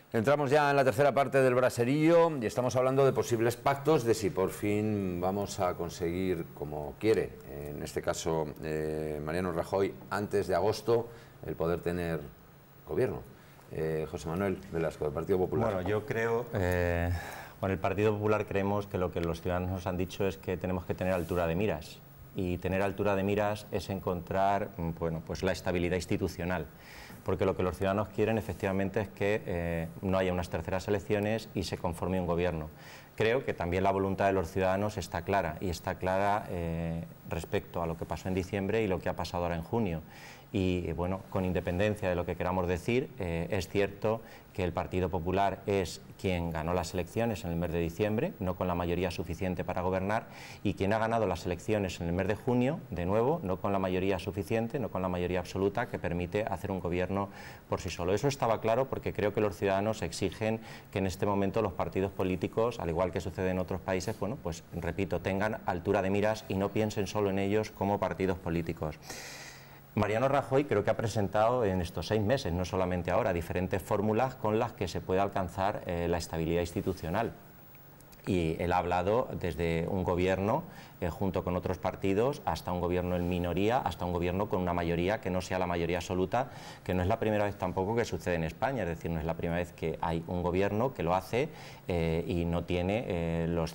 Entramos ya en la tercera parte del braserillo y estamos hablando de posibles pactos, de si por fin vamos a conseguir, como quiere, en este caso Mariano Rajoy, antes de agosto, el poder tener gobierno. José Manuel Velasco, del Partido Popular. Bueno, yo creo, con el Partido Popular creemos que lo que los ciudadanos nos han dicho es que tenemos que tener altura de miras. Y tener altura de miras es encontrar, bueno, pues la estabilidad institucional. Porque lo que los ciudadanos quieren efectivamente es que no haya unas terceras elecciones y se conforme un gobierno. Creo que también la voluntad de los ciudadanos está clara, y está clara respecto a lo que pasó en diciembre y lo que ha pasado ahora en junio. Y bueno, con independencia de lo que queramos decir, es cierto que el Partido Popular es quien ganó las elecciones en el mes de diciembre, no con la mayoría suficiente para gobernar, y quien ha ganado las elecciones en el mes de junio, de nuevo, no con la mayoría suficiente, no con la mayoría absoluta que permite hacer un gobierno por sí solo. Eso estaba claro, porque creo que los ciudadanos exigen que en este momento los partidos políticos, al igual que sucede en otros países, bueno, pues repito, tengan altura de miras y no piensen solo en ellos como partidos políticos. Mariano Rajoy creo que ha presentado en estos 6 meses, no solamente ahora, diferentes fórmulas con las que se puede alcanzar la estabilidad institucional. Y él ha hablado desde un gobierno junto con otros partidos, hasta un gobierno en minoría, hasta un gobierno con una mayoría que no sea la mayoría absoluta, que no es la primera vez tampoco que sucede en España, es decir, no es la primera vez que hay un gobierno que lo hace y no tiene los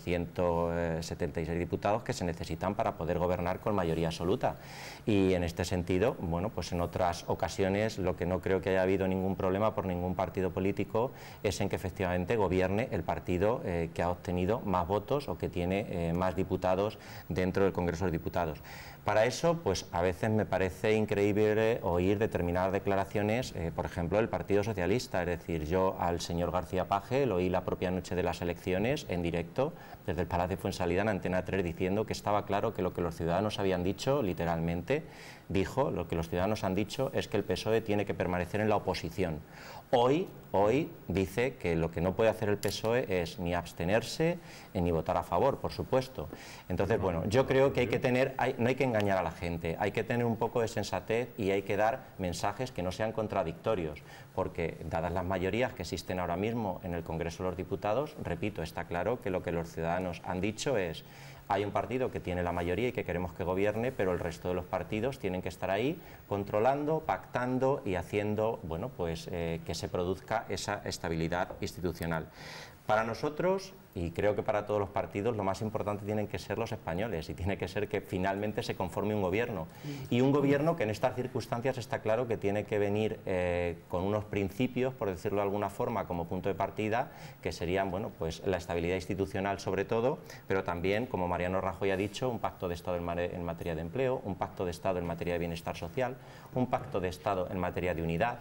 176 diputados que se necesitan para poder gobernar con mayoría absoluta. Y en este sentido, bueno, pues en otras ocasiones lo que no creo que haya habido ningún problema por ningún partido político es en que efectivamente gobierne el partido que ha obtenido más votos o que tiene más diputados dentro del Congreso de los Diputados. Para eso, pues a veces me parece increíble oír determinadas declaraciones, por ejemplo, del Partido Socialista. Es decir, yo al señor García Page lo oí la propia noche de las elecciones en directo desde el Palacio de Fuensalida en Antena 3 diciendo que estaba claro que lo que los ciudadanos habían dicho, literalmente, dijo, lo que los ciudadanos han dicho es que el PSOE tiene que permanecer en la oposición. Hoy dice que lo que no puede hacer el PSOE es ni abstenerse ni votar a favor, por supuesto. Entonces, bueno, yo creo que hay que tener, no hay que engañar a la gente, hay que tener un poco de sensatez y hay que dar mensajes que no sean contradictorios, porque dadas las mayorías que existen ahora mismo en el Congreso de los Diputados, repito, está claro que lo que los ciudadanos han dicho es: hay un partido que tiene la mayoría y que queremos que gobierne, pero el resto de los partidos tienen que estar ahí controlando, pactando y haciendo, bueno, pues que se produzca esa estabilidad institucional. Para nosotros, y creo que para todos los partidos, lo más importante tienen que ser los españoles y tiene que ser que finalmente se conforme un gobierno. Y un gobierno que en estas circunstancias está claro que tiene que venir con unos principios, por decirlo de alguna forma, como punto de partida, que serían, bueno, pues la estabilidad institucional sobre todo, pero también, como Mariano Rajoy ha dicho, un pacto de Estado en materia de empleo, un pacto de Estado en materia de bienestar social, un pacto de Estado en materia de unidad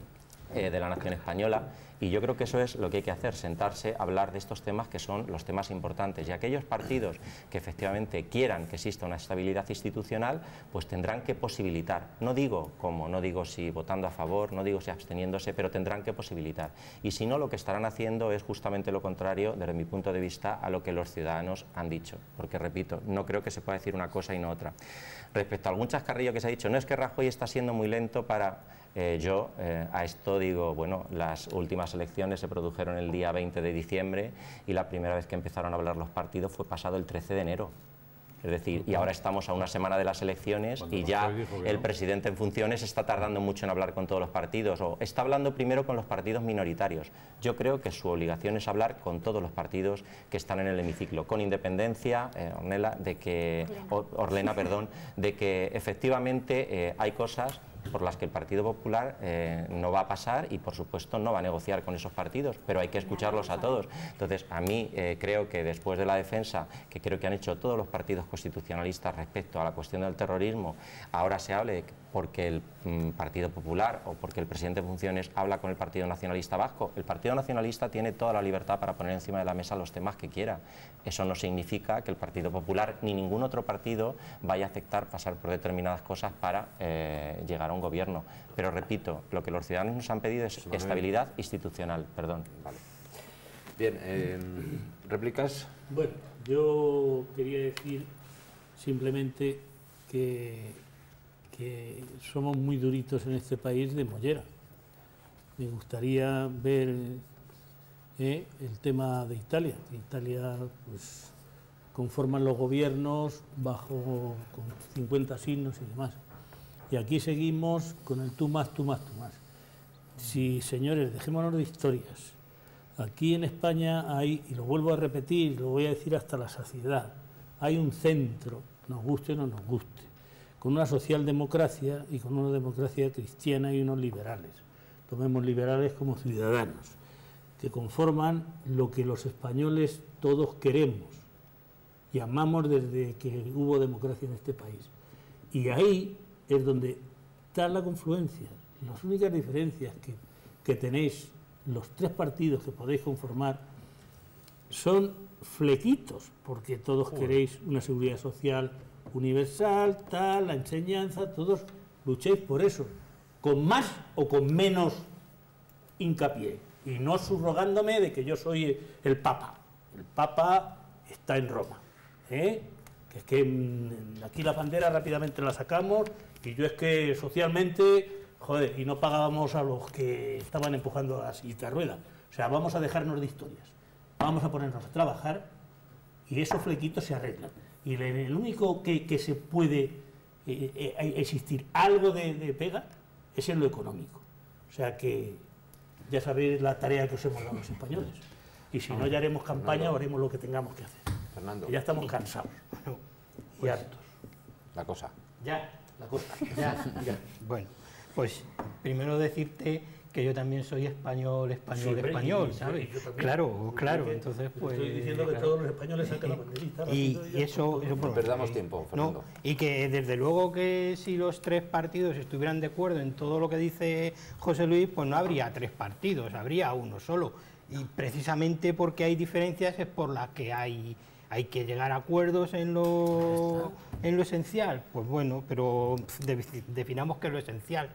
de la nación española, y yo creo que eso es lo que hay que hacer, sentarse, hablar de estos temas que son los temas importantes, y aquellos partidos que efectivamente quieran que exista una estabilidad institucional, pues tendrán que posibilitar, no digo cómo, no digo si votando a favor, no digo si absteniéndose, pero tendrán que posibilitar, y si no, lo que estarán haciendo es justamente lo contrario, desde mi punto de vista, a lo que los ciudadanos han dicho, porque repito, no creo que se pueda decir una cosa y no otra. Respecto a algún chascarrillo que se ha dicho, no es que Rajoy está siendo muy lento para... yo a esto digo, bueno, las últimas elecciones se produjeron el día 20 de diciembre y la primera vez que empezaron a hablar los partidos fue pasado el 13 de enero. Es decir, y ahora estamos a una semana de las elecciones y ya el presidente en funciones está tardando mucho en hablar con todos los partidos, o está hablando primero con los partidos minoritarios. Yo creo que su obligación es hablar con todos los partidos que están en el hemiciclo, con independencia, Ornella, de que, Orlena, perdón, de que efectivamente hay cosas por las que el Partido Popular no va a pasar y por supuesto no va a negociar con esos partidos, pero hay que escucharlos a todos. Entonces, a mí creo que después de la defensa que creo que han hecho todos los partidos constitucionalistas respecto a la cuestión del terrorismo, ahora se hable porque el Partido Popular o porque el presidente en funciones habla con el Partido Nacionalista Vasco. El Partido Nacionalista tiene toda la libertad para poner encima de la mesa los temas que quiera. Eso no significa que el Partido Popular ni ningún otro partido vaya a aceptar pasar por determinadas cosas para llegar a un gobierno. Pero repito, lo que los ciudadanos nos han pedido es estabilidad institucional. Perdón. Vale. Bien, ¿réplicas? Bueno, yo quería decir simplemente que somos muy duritos en este país de mollera. Me gustaría ver el tema de Italia. Italia, pues, conforman los gobiernos con 50 signos y demás. Y aquí seguimos con el tú más, tú más, tú más. Sí, señores, dejémonos de historias. Aquí en España hay, y lo vuelvo a repetir, lo voy a decir hasta la saciedad, hay un centro, nos guste o no nos guste, con una socialdemocracia y con una democracia cristiana y unos liberales. Tomemos liberales como ciudadanos, que conforman lo que los españoles todos queremos y amamos desde que hubo democracia en este país. Y ahí es donde está la confluencia. Las únicas diferencias que tenéis los tres partidos que podéis conformar son flequitos, porque todos queréis una seguridad social universal, tal, la enseñanza, todos luchéis por eso, con más o con menos hincapié, y no subrogándome de que yo soy el Papa. El Papa está en Roma, que es que aquí la bandera rápidamente la sacamos, y yo es que socialmente, joder, y no pagábamos a los que estaban empujando a la sillita de ruedas. O sea, vamos a dejarnos de historias, vamos a ponernos a trabajar y esos flequitos se arreglan. Y el único que se puede existir algo de pega es en lo económico. O sea que ya sabéis la tarea que os hemos dado los españoles. Y si no, ya haremos campaña o haremos lo que tengamos que hacer. Fernando. Y ya estamos cansados y hartos. La cosa. Ya, la cosa. Ya. Bueno, pues primero decirte que yo también soy español, ¿sabes? Claro, entonces pues... Estoy diciendo que todos los españoles sacan la banderita. Y eso No perdamos tiempo, Fernando. ¿no? Y que desde luego que si los tres partidos estuvieran de acuerdo en todo lo que dice José Luis, pues no habría tres partidos, habría uno solo. Y precisamente porque hay diferencias es por las que hay que llegar a acuerdos en lo esencial. Pues bueno, pero definamos qué es lo esencial.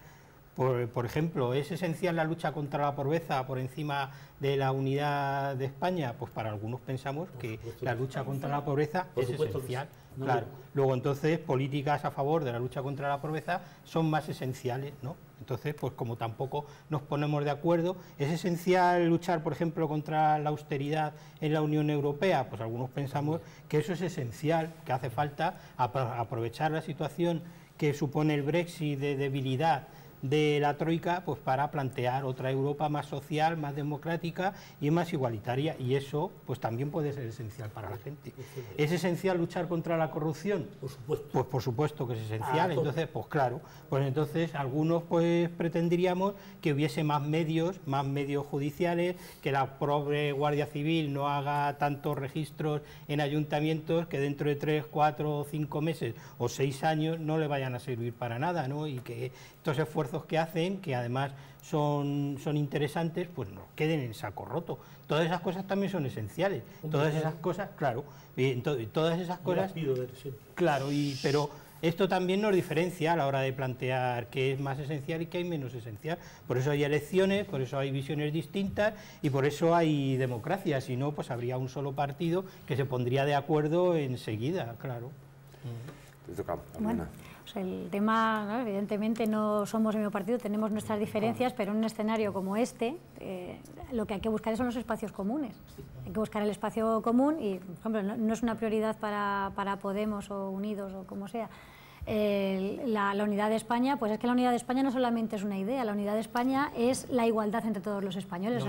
Por ejemplo, ¿es esencial la lucha contra la pobreza por encima de la unidad de España? Pues para algunos pensamos que la lucha contra la pobreza es esencial. Claro. Luego entonces políticas a favor de la lucha contra la pobreza son más esenciales, ¿no? Entonces, pues como tampoco nos ponemos de acuerdo, ¿es esencial luchar, por ejemplo, contra la austeridad en la Unión Europea? Pues algunos pensamos que eso es esencial, que hace falta aprovechar la situación que supone el Brexit de debilidad de la Troika, pues para plantear otra Europa más social, más democrática y más igualitaria, y eso pues también puede ser esencial para la gente. ¿Es esencial luchar contra la corrupción? Por supuesto. Pues por supuesto que es esencial. Entonces, pues claro, pues entonces algunos pues pretenderíamos que hubiese más medios judiciales, que la pobre Guardia Civil no haga tantos registros en ayuntamientos que dentro de 3, 4 o 5 meses o 6 años no le vayan a servir para nada, ¿no? Y que estos esfuerzos que hacen, que además son interesantes, pues no queden en saco roto. Todas esas cosas también son esenciales. Todas esas cosas, claro, todas esas cosas, claro, pero esto también nos diferencia a la hora de plantear qué es más esencial y qué hay menos esencial. Por eso hay elecciones, por eso hay visiones distintas y por eso hay democracia. Si no, pues habría un solo partido que se pondría de acuerdo enseguida, claro. Bueno, pues el tema, ¿no? Evidentemente no somos el mismo partido, tenemos nuestras diferencias, pero en un escenario como este, lo que hay que buscar son los espacios comunes. Hay que buscar el espacio común y, por ejemplo, no es una prioridad para Podemos o Unidos o como sea. La unidad de España, pues es que la unidad de España no solamente es una idea, la unidad de España es la igualdad entre todos los españoles.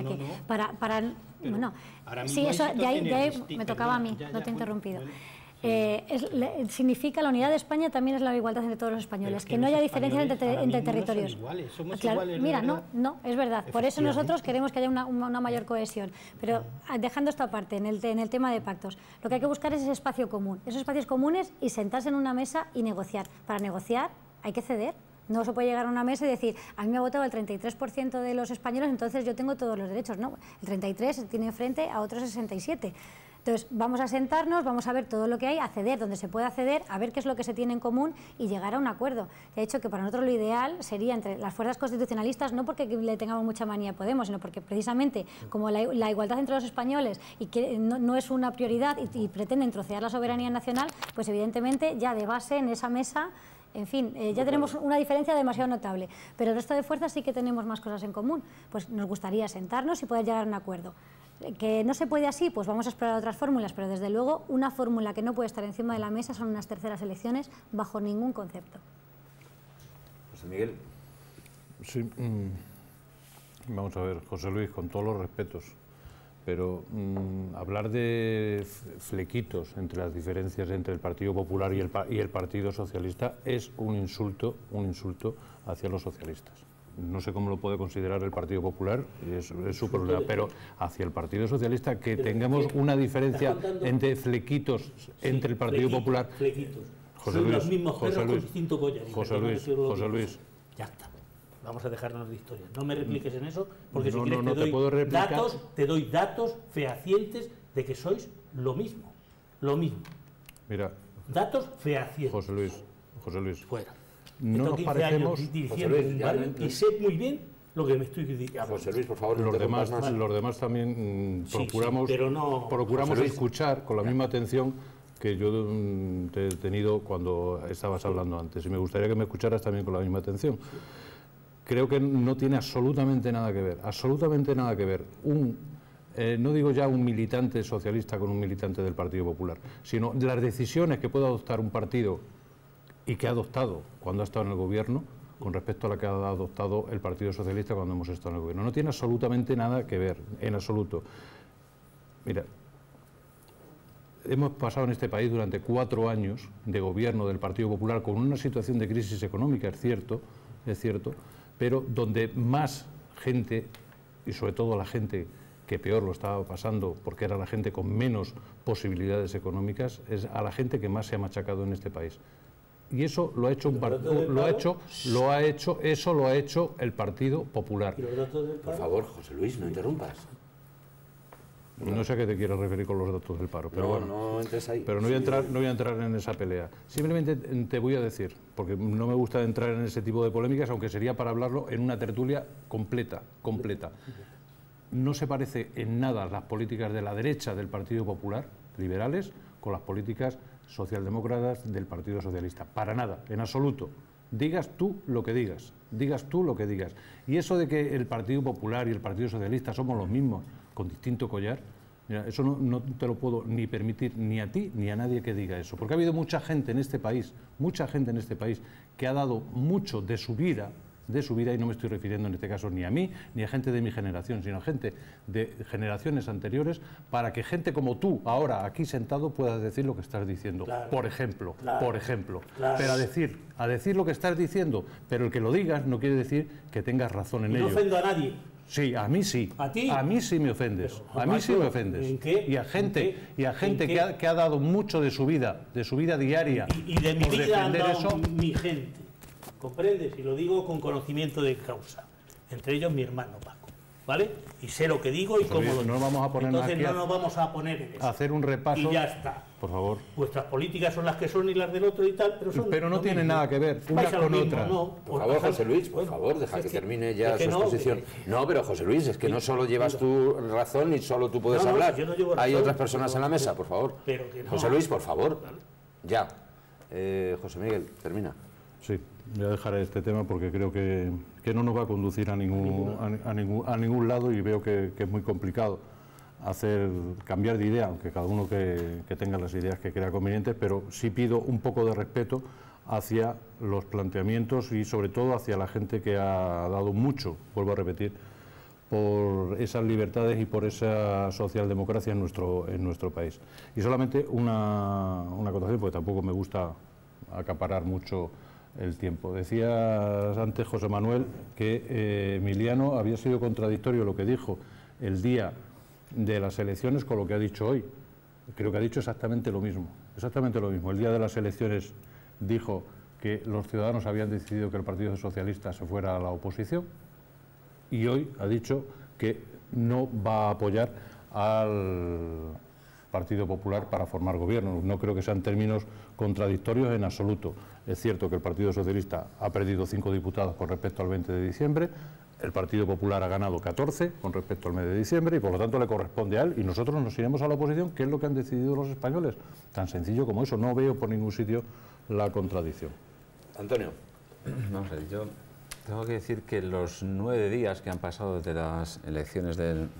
Bueno, sí, eso de ahí me tocaba a mí, no te he interrumpido. Significa la unidad de España también es la igualdad entre todos los españoles, que no haya diferencias entre territorios. Claro, mira, no, es verdad. Por eso nosotros queremos que haya una mayor cohesión. Pero dejando esto aparte, en el tema de pactos, lo que hay que buscar es ese espacio común, esos espacios comunes y sentarse en una mesa y negociar. Para negociar hay que ceder. No se puede llegar a una mesa y decir, a mí me ha votado el 33% de los españoles, entonces yo tengo todos los derechos. No, el 33 tiene frente a otros 67. Entonces, vamos a sentarnos, vamos a ver todo lo que hay, a ceder donde se pueda ceder, a ver qué es lo que se tiene en común y llegar a un acuerdo. De hecho, que para nosotros lo ideal sería entre las fuerzas constitucionalistas, no porque le tengamos mucha manía a Podemos, sino porque precisamente como la igualdad entre los españoles y que no es una prioridad y pretenden trocear la soberanía nacional, pues evidentemente ya de base en esa mesa, en fin, ya tenemos una diferencia demasiado notable, pero el resto de fuerzas sí que tenemos más cosas en común. Pues nos gustaría sentarnos y poder llegar a un acuerdo. ¿Que no se puede así? Pues vamos a explorar otras fórmulas, pero desde luego una fórmula que no puede estar encima de la mesa son unas terceras elecciones bajo ningún concepto. José Miguel. Sí, vamos a ver, José Luis, con todos los respetos, pero hablar de flequitos entre las diferencias entre el Partido Popular y el Partido Socialista es un insulto hacia los socialistas. No sé cómo lo puede considerar el Partido Popular, es su problema, pero hacia el Partido Socialista que tengamos una diferencia entre flequitos entre el Partido Popular. Flequitos. José Luis, los mismos perros con distinto collar. José Luis. Ya está. Vamos a dejarnos de historias. No me repliques en eso, porque no, si quieres no, te doy datos fehacientes de que sois lo mismo. Lo mismo. Mira. Datos fehacientes. José Luis. Fuera. No nos parecemos. Y sé muy bien lo que me estoy diciendo. José Luis, por favor, los demás también procuramos escuchar con la misma atención que yo te he tenido cuando estabas hablando antes. Y me gustaría que me escucharas también con la misma atención. Creo que no tiene absolutamente nada que ver. No digo ya un militante socialista con un militante del Partido Popular, sino las decisiones que puede adoptar un partido y que ha adoptado cuando ha estado en el gobierno con respecto a la que ha adoptado el Partido Socialista cuando hemos estado en el gobierno. No tiene absolutamente nada que ver, en absoluto. Mira, hemos pasado en este país durante 4 años de gobierno del Partido Popular con una situación de crisis económica, es cierto, pero donde más gente, y sobre todo la gente que peor lo estaba pasando, porque era la gente con menos posibilidades económicas, es a la gente que más se ha machacado en este país. Y eso lo ha hecho el Partido Popular. Por favor, José Luis, no interrumpas. No sé a qué te quieres referir con los datos del paro, pero no entres ahí. Pero no voy a entrar en esa pelea. Simplemente te voy a decir, porque no me gusta entrar en ese tipo de polémicas, aunque sería para hablarlo en una tertulia completa. No se parece en nada las políticas de la derecha del Partido Popular, liberales, con las políticas socialdemócratas del Partido Socialista. Para nada, en absoluto. Digas tú lo que digas. Y eso de que el Partido Popular y el Partido Socialista somos los mismos, con distinto collar, mira, eso no te lo puedo ni permitir ni a ti ni a nadie que diga eso. Porque ha habido mucha gente en este país, que ha dado mucho de su vida, y no me estoy refiriendo en este caso ni a mí, ni a gente de mi generación, sino a gente de generaciones anteriores, para que gente como tú, ahora aquí sentado, puedas decir lo que estás diciendo, claro, por ejemplo. Claro. Pero a decir lo que estás diciendo, pero el que lo digas no quiere decir que tengas razón en ello. No ofendo a nadie. Sí, a mí sí. ¿A ti? A mí sí me ofendes. Pero, a mí sí me ofendes. ¿En qué? Y a gente que ha dado mucho de su vida diaria. Y de mi vida han dado mi gente. ¿Comprendes? Y lo digo con conocimiento de causa. Entre ellos mi hermano Paco. ¿Vale? Y sé lo que digo y cómo lo digo. No vamos a poner Entonces no nos vamos a poner en eso. Hacer un repaso. Y ya está. Por favor. Vuestras políticas son las que son y las del otro y tal, pero no tienen nada que ver una con otra. Por favor, José Luis, por favor, deja que termine ya su exposición. No, pero José Luis, es que no solo llevas tu razón ni solo tú puedes hablar. Hay otras personas en la mesa, por favor. José Luis, por favor. Ya. José Miguel, termina. Sí, voy a dejar este tema porque creo que no nos va a conducir a ningún lado y veo que es muy complicado cambiar de idea, aunque cada uno que tenga las ideas que crea convenientes, pero sí pido un poco de respeto hacia los planteamientos y sobre todo hacia la gente que ha dado mucho, vuelvo a repetir, por esas libertades y por esa socialdemocracia en nuestro país. Y solamente una acotación, porque tampoco me gusta acaparar mucho el tiempo. Decías antes, José Manuel, que Emiliano había sido contradictorio lo que dijo el día de las elecciones con lo que ha dicho hoy. Creo que ha dicho exactamente lo mismo. El día de las elecciones dijo que los ciudadanos habían decidido que el Partido Socialista se fuera a la oposición y hoy ha dicho que no va a apoyar al Partido Popular para formar gobierno. No creo que sean términos contradictorios en absoluto. Es cierto que el Partido Socialista ha perdido 5 diputados con respecto al 20 de diciembre, el Partido Popular ha ganado 14 con respecto al mes de diciembre y por lo tanto le corresponde a él y nosotros nos iremos a la oposición, que es lo que han decidido los españoles. Tan sencillo como eso, no veo por ningún sitio la contradicción. Antonio. Vamos a ver, yo tengo que decir que los 9 días que han pasado desde las elecciones del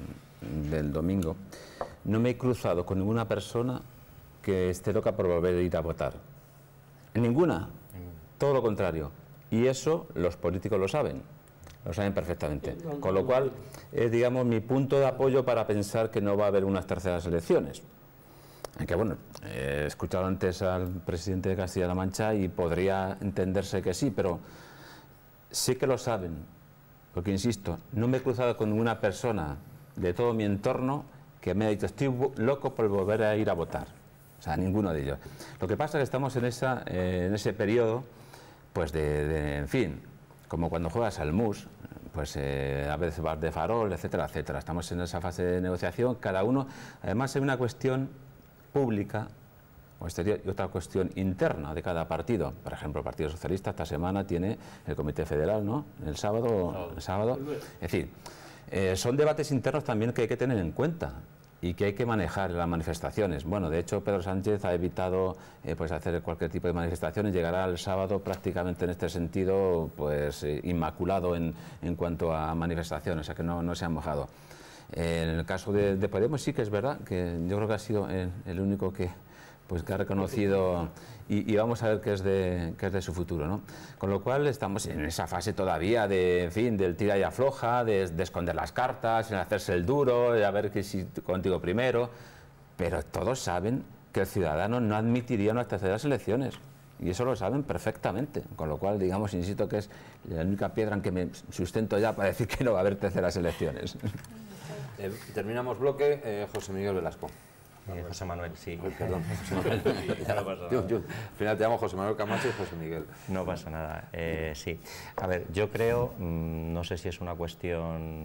del domingo, no me he cruzado con ninguna persona que esté loca por volver a ir a votar. Ninguna. Todo lo contrario. Y eso los políticos lo saben perfectamente. Con lo cual, es, digamos, mi punto de apoyo para pensar que no va a haber unas terceras elecciones. Aunque bueno, he escuchado antes al presidente de Castilla-La Mancha y podría entenderse que sí, pero sí que lo saben. Porque, insisto, no me he cruzado con ninguna persona de todo mi entorno que me ha dicho estoy loco por volver a ir a votar. O sea, ninguno de ellos. Lo que pasa es que estamos en ese periodo, pues en fin, como cuando juegas al mus, pues a veces vas de farol, etcétera, etcétera. Estamos en esa fase de negociación, cada uno, además hay una cuestión pública o exterior y otra cuestión interna de cada partido. Por ejemplo, el Partido Socialista esta semana tiene el Comité Federal, ¿no? El sábado. Es decir, son debates internos también que hay que tener en cuenta y que hay que manejar en las manifestaciones. Bueno, de hecho, Pedro Sánchez ha evitado pues hacer cualquier tipo de manifestaciones. Llegará el sábado prácticamente en este sentido pues inmaculado en cuanto a manifestaciones, o sea que no se han mojado. En el caso de Podemos sí que es verdad que yo creo que ha sido el único que ha reconocido y vamos a ver qué es de su futuro, ¿no? Con lo cual estamos en esa fase todavía de, en fin, del tira y afloja, de esconder las cartas, en hacerse el duro, de a ver que si contigo primero, pero todos saben que el ciudadano no admitiría unas terceras elecciones. Y eso lo saben perfectamente, con lo cual, digamos, insisto que es la única piedra en que me sustento ya para decir que no va a haber terceras elecciones. Terminamos bloque, José Miguel Velasco. José Manuel, sí. Uy, perdón, José Manuel. Al final te llamo José Manuel Camacho y José Miguel. No pasa nada. Sí. A ver, yo creo, no sé si es una cuestión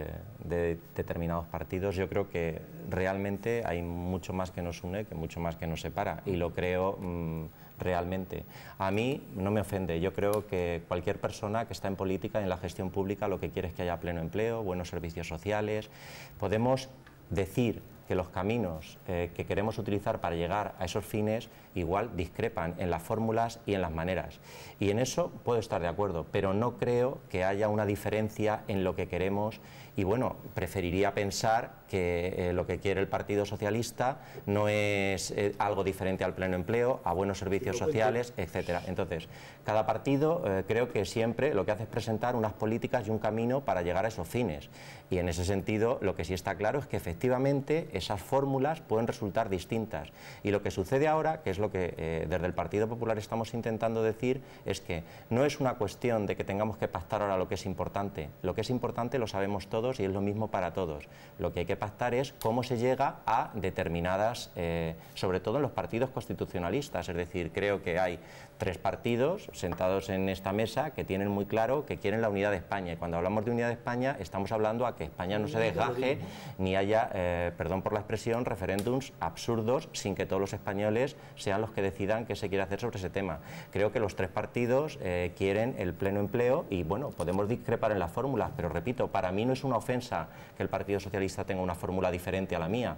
de determinados partidos, yo creo que realmente hay mucho más que nos une que mucho más que nos separa. Y lo creo realmente. A mí no me ofende. Yo creo que cualquier persona que está en política, en la gestión pública, lo que quiere es que haya pleno empleo, buenos servicios sociales. Podemos decir que los caminos que queremos utilizar para llegar a esos fines igual discrepan en las fórmulas y en las maneras. Y en eso puedo estar de acuerdo, pero no creo que haya una diferencia en lo que queremos y bueno, preferiría pensar que lo que quiere el Partido Socialista no es algo diferente al pleno empleo, a buenos servicios sociales, etcétera. Entonces, cada partido creo que siempre lo que hace es presentar unas políticas y un camino para llegar a esos fines. Y en ese sentido, lo que sí está claro es que efectivamente esas fórmulas pueden resultar distintas. Y lo que sucede ahora, que es lo que desde el Partido Popular estamos intentando decir, es que no es una cuestión de que tengamos que pactar ahora lo que es importante. Lo que es importante lo sabemos todos y es lo mismo para todos. Lo que hay que pactar es cómo se llega a determinadas, sobre todo en los partidos constitucionalistas. Es decir, creo que hay 3 partidos sentados en esta mesa que tienen muy claro que quieren la unidad de España. Y cuando hablamos de unidad de España, estamos hablando a que España no se desgaje ni haya, perdón por la expresión, referéndums absurdos sin que todos los españoles sean los que decidan qué se quiere hacer sobre ese tema. Creo que los 3 partidos quieren el pleno empleo y, bueno, podemos discrepar en las fórmulas, pero repito, para mí no es una ofensa que el Partido Socialista tenga una fórmula diferente a la mía.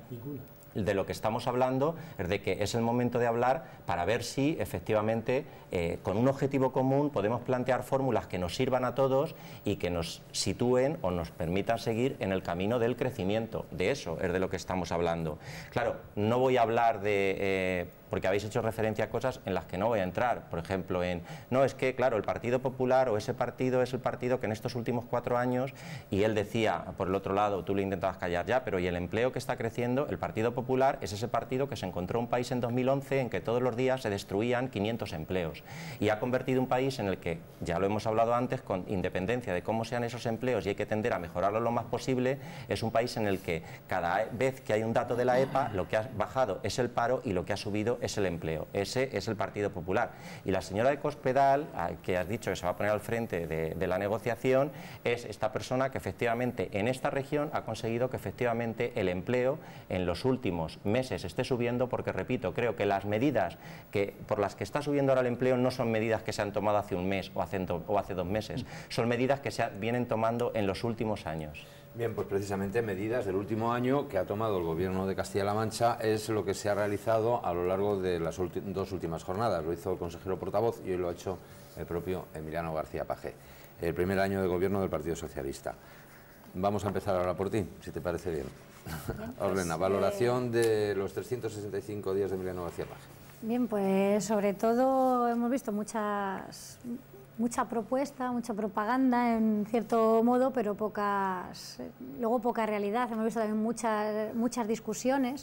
De lo que estamos hablando es de que es el momento de hablar para ver si efectivamente con un objetivo común podemos plantear fórmulas que nos sirvan a todos y que nos sitúen o nos permitan seguir en el camino del crecimiento. De eso es de lo que estamos hablando. Claro, no voy a hablar de... porque habéis hecho referencia a cosas en las que no voy a entrar, por ejemplo, no, es que, claro, el Partido Popular o ese partido es el partido que en estos últimos 4 años, y él decía, por el otro lado, tú le intentabas callar ya, pero y el empleo que está creciendo, el Partido Popular es ese partido que se encontró un país en 2011 en que todos los días se destruían 500 empleos, y ha convertido un país en el que, ya lo hemos hablado antes, con independencia de cómo sean esos empleos y hay que tender a mejorarlo lo más posible, es un país en el que cada vez que hay un dato de la EPA, lo que ha bajado es el paro y lo que ha subido es el empleo. Ese es el Partido Popular. Y la señora de Cospedal, que has dicho que se va a poner al frente de la negociación, es esta persona que efectivamente en esta región ha conseguido que efectivamente el empleo en los últimos meses esté subiendo, porque repito, creo que las medidas por las que está subiendo ahora el empleo no son medidas que se han tomado hace un mes o hace 2 meses, son medidas que se vienen tomando en los últimos años. Bien, pues precisamente medidas del último año que ha tomado el Gobierno de Castilla-La Mancha es lo que se ha realizado a lo largo de las 2 últimas jornadas. Lo hizo el consejero portavoz y hoy lo ha hecho el propio Emiliano García Paje. El primer año de gobierno del Partido Socialista. vamos a empezar ahora por ti, si te parece bien. Bien, Orlena, valoración de los 365 días de Emiliano García Paje. Bien, pues sobre todo hemos visto mucha propuesta, mucha propaganda en cierto modo, pero luego poca realidad. Hemos visto también muchas discusiones,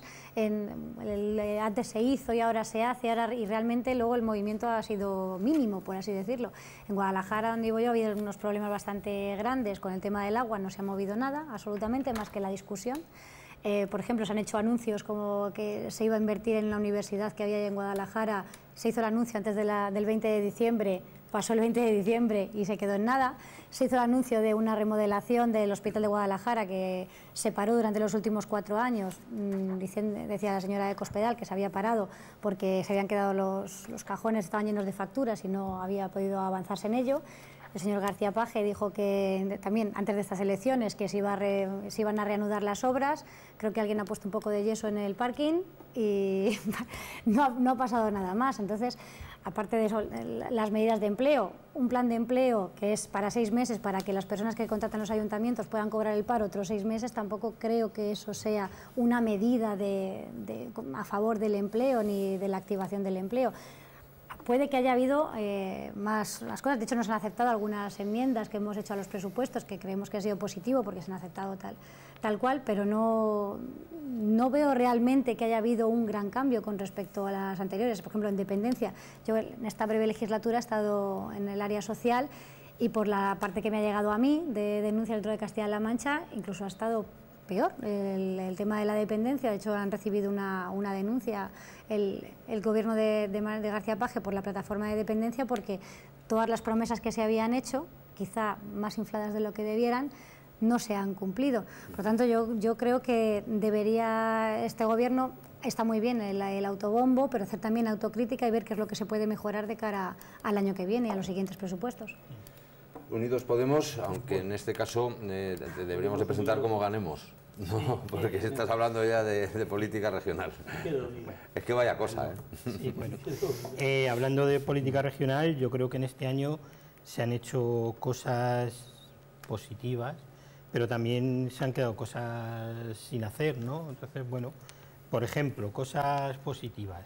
antes se hizo y ahora se hace, y realmente luego el movimiento ha sido mínimo, por así decirlo. En Guadalajara, donde vivo yo, ha habido unos problemas bastante grandes con el tema del agua, no se ha movido nada, absolutamente, más que la discusión. Por ejemplo, se han hecho anuncios como que se iba a invertir en la universidad que había en Guadalajara, se hizo el anuncio antes del 20 de diciembre, pasó el 20 de diciembre y se quedó en nada. Se hizo el anuncio de una remodelación del Hospital de Guadalajara que se paró durante los últimos 4 años, decía la señora de Cospedal que se había parado porque se habían quedado los cajones, estaban llenos de facturas y no había podido avanzarse en ello. El señor García Paje dijo que también antes de estas elecciones que se iban a reanudar las obras. Creo que alguien ha puesto un poco de yeso en el parking y no ha pasado nada más. Entonces, aparte de eso, las medidas de empleo, un plan de empleo que es para 6 meses para que las personas que contratan los ayuntamientos puedan cobrar el paro otros 6 meses, tampoco creo que eso sea una medida a favor del empleo ni de la activación del empleo. Puede que haya habido más cosas, de hecho nos han aceptado algunas enmiendas que hemos hecho a los presupuestos que creemos que ha sido positivo porque se han aceptado tal cual, pero no veo realmente que haya habido un gran cambio con respecto a las anteriores. Por ejemplo, en dependencia, yo en esta breve legislatura he estado en el área social y por la parte que me ha llegado a mí de denuncia del Trono de Castilla-La Mancha, incluso ha estado peor el tema de la dependencia. De hecho, han recibido una denuncia el gobierno de García Paje por la plataforma de dependencia porque todas las promesas que se habían hecho, quizá más infladas de lo que debieran, no se han cumplido. Por lo tanto, yo creo que debería este gobierno, está muy bien el autobombo, pero hacer también autocrítica y ver qué es lo que se puede mejorar de cara al año que viene y a los siguientes presupuestos. Unidos Podemos, aunque en este caso deberíamos de presentar como ganemos, no, porque estás hablando ya de política regional. Es que vaya cosa, ¿eh? Sí, bueno. Hablando de política regional, yo creo que en este año se han hecho cosas positivas, pero también se han quedado cosas sin hacer, ¿no? Entonces, bueno, por ejemplo, cosas positivas.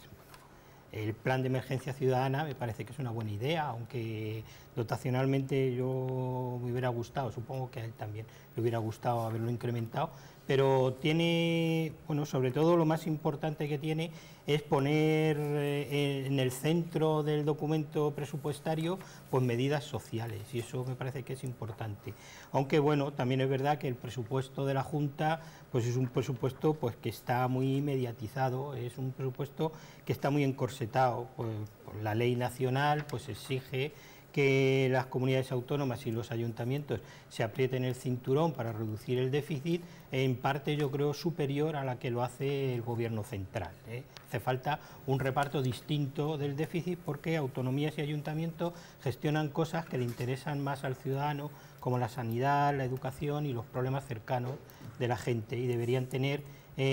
El plan de emergencia ciudadana me parece que es una buena idea, aunque dotacionalmente yo me hubiera gustado, supongo que a él también le hubiera gustado haberlo incrementado, pero tiene, bueno, sobre todo lo más importante que tiene es poner en el centro del documento presupuestario pues medidas sociales, y eso me parece que es importante. Aunque bueno, también es verdad que el presupuesto de la Junta pues es un presupuesto pues que está muy mediatizado, es un presupuesto que está muy encorsetado, pues la ley nacional pues exige que las comunidades autónomas y los ayuntamientos se aprieten el cinturón para reducir el déficit, en parte yo creo superior a la que lo hace el gobierno central, ¿eh? Hace falta un reparto distinto del déficit porque autonomías y ayuntamientos gestionan cosas que le interesan más al ciudadano, como la sanidad, la educación y los problemas cercanos de la gente, y deberían tener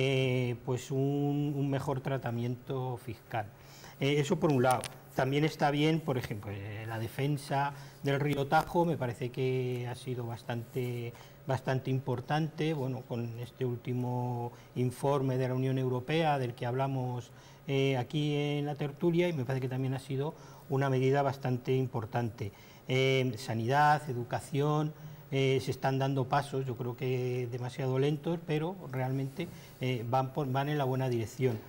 pues un mejor tratamiento fiscal. Eso por un lado. También está bien, por ejemplo, la defensa del río Tajo, me parece que ha sido bastante importante, bueno, con este último informe de la Unión Europea del que hablamos aquí en la tertulia, y me parece que también ha sido una medida bastante importante. Sanidad, educación, se están dando pasos, yo creo que demasiado lentos, pero realmente van en la buena dirección.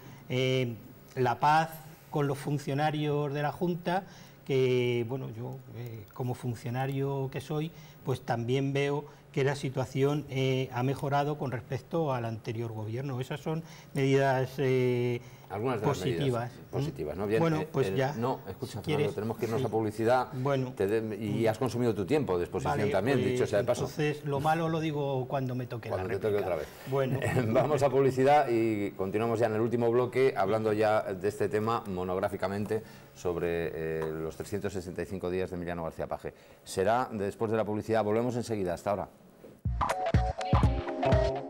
La paz con los funcionarios de la Junta, que bueno, yo como funcionario que soy, pues también veo que la situación ha mejorado con respecto al anterior gobierno. Esas son medidas algunas de positivas. Las medidas positivas, ¿no? Bien, bueno, pues ya. No, escucha, si Fernando, tenemos que irnos a publicidad, bueno, y has consumido tu tiempo de exposición, vale, también, pues, dicho sea de paso. Entonces, lo malo lo digo cuando me toque cuando la réplica. Cuando te toque otra vez. Bueno. Vamos a publicidad y continuamos ya en el último bloque, hablando ya de este tema monográficamente sobre los 365 días de Emiliano García Paje. Será después de la publicidad, volvemos enseguida, hasta ahora.